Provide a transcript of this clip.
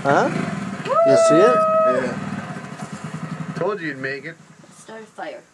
Huh? You see it? Yeah. Told you you'd make it. Start a fire.